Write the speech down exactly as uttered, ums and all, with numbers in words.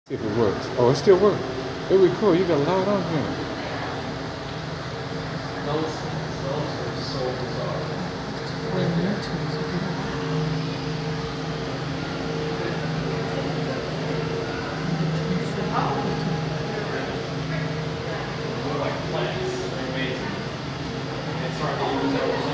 See if it works. Oh, it still works. It record. You got loud on here. Those those are so bizarre. Right there. They're like plants. They're amazing. It's hard to use everything.